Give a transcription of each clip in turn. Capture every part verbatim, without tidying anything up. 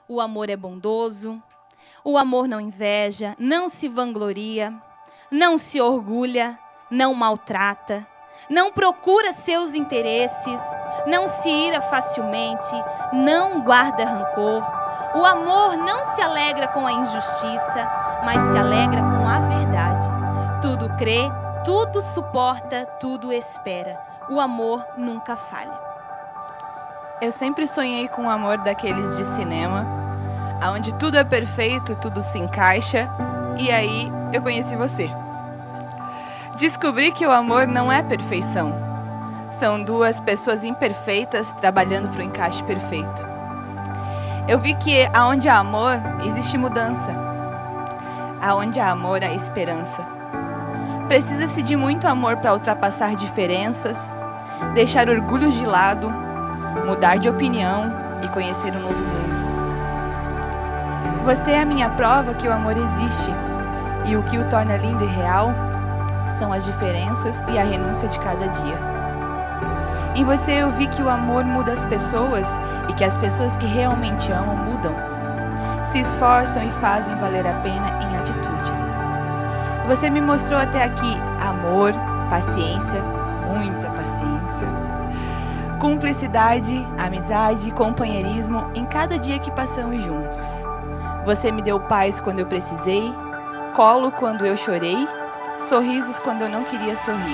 O amor é bondoso, o amor não inveja, não se vangloria, não se orgulha, não maltrata, não procura seus interesses, não se ira facilmente, não guarda rancor. O amor não se alegra com a injustiça, mas se alegra com a verdade. Tudo crê, tudo suporta, tudo espera. O amor nunca falha. Eu sempre sonhei com o amor daqueles de cinema, onde tudo é perfeito, tudo se encaixa, e aí eu conheci você. Descobri que o amor não é perfeição. São duas pessoas imperfeitas trabalhando para o encaixe perfeito. Eu vi que aonde há amor, existe mudança. Aonde há amor, há esperança. Precisa-se de muito amor para ultrapassar diferenças, deixar orgulhos de lado, mudar de opinião e conhecer um novo mundo. Você é a minha prova que o amor existe, e o que o torna lindo e real são as diferenças e a renúncia de cada dia. Em você eu vi que o amor muda as pessoas e que as pessoas que realmente amam mudam, se esforçam e fazem valer a pena em atitudes. Você me mostrou até aqui amor, paciência, muita paciência, cumplicidade, amizade, companheirismo em cada dia que passamos juntos. Você me deu paz quando eu precisei, colo quando eu chorei, sorrisos quando eu não queria sorrir.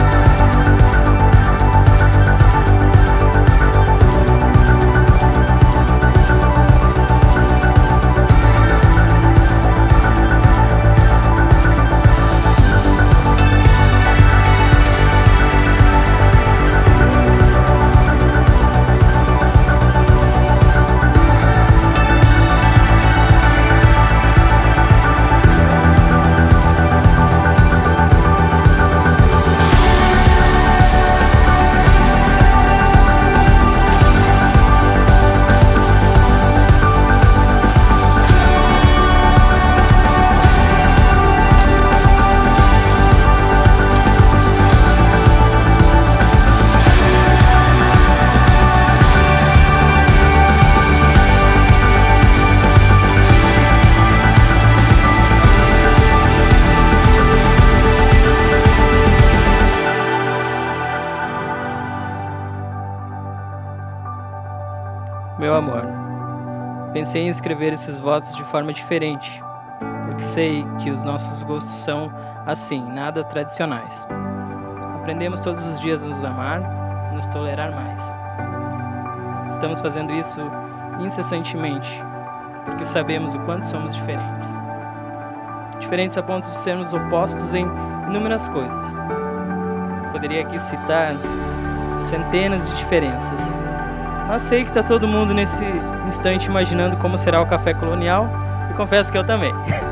Meu amor, pensei em escrever esses votos de forma diferente, porque sei que os nossos gostos são, assim, nada tradicionais. Aprendemos todos os dias a nos amar e nos tolerar mais. Estamos fazendo isso incessantemente, porque sabemos o quanto somos diferentes. Diferentes a ponto de sermos opostos em inúmeras coisas. Poderia aqui citar centenas de diferenças. Mas sei que está todo mundo nesse instante imaginando como será o café colonial, e confesso que eu também.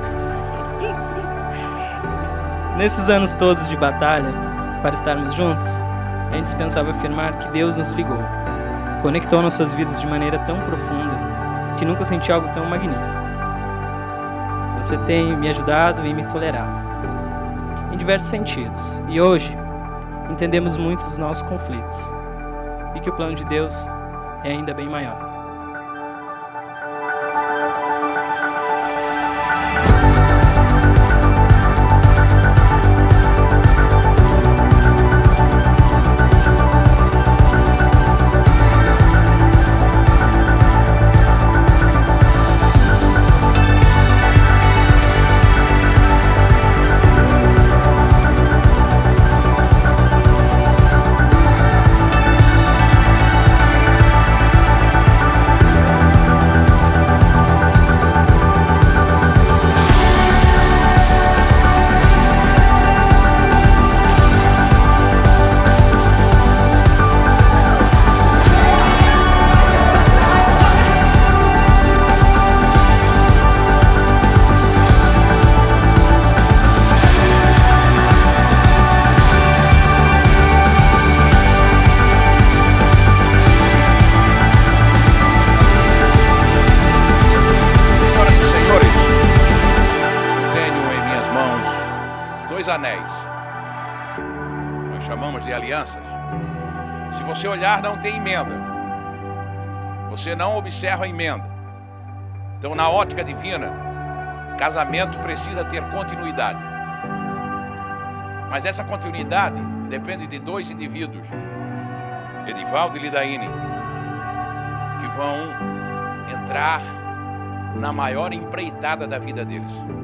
Nesses anos todos de batalha, para estarmos juntos, é indispensável afirmar que Deus nos ligou, conectou nossas vidas de maneira tão profunda, que nunca senti algo tão magnífico. Você tem me ajudado e me tolerado, em diversos sentidos, e hoje entendemos muito dos nossos conflitos, e que o plano de Deus é ainda bem maior. Anéis. Nós chamamos de alianças. Se você olhar, não tem emenda. Você não observa a emenda. Então, na ótica divina, casamento precisa ter continuidade. Mas essa continuidade depende de dois indivíduos, Edivaldo e Lidaine, que vão entrar na maior empreitada da vida deles.